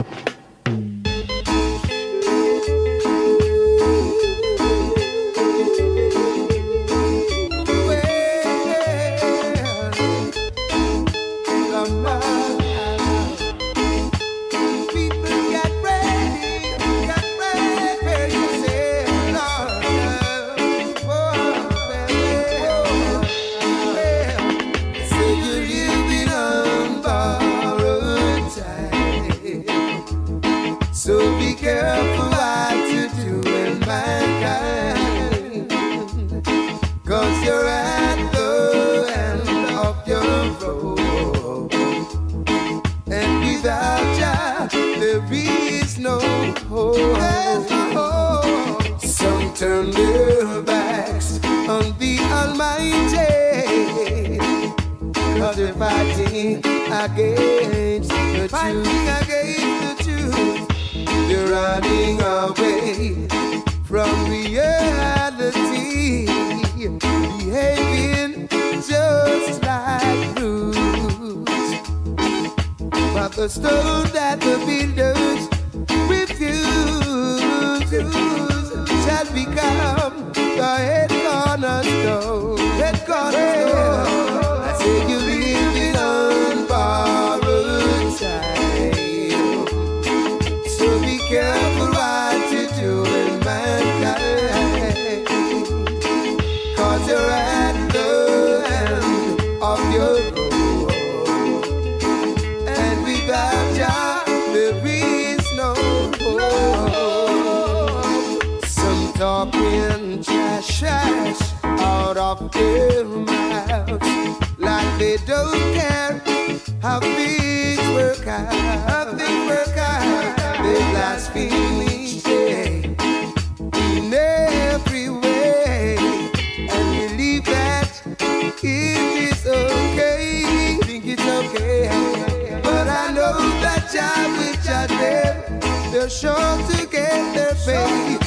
Turn their backs on the Almighty, 'cause they're fighting against the truth. They're running away from reality, behaving just like brutes. But the stone that the builders refuse shall become the head cornerstone. I say you living on borrowed time, so be careful what you do in mankind, 'cause you're at the end of your road, and without Jah there is no hope. Talking trash out of their mouths, like they don't care how things work out. They blaspheme each day in every way, and believe that it is okay. Think it's okay, but I know that Jah will judge them. They're sure to get their pay.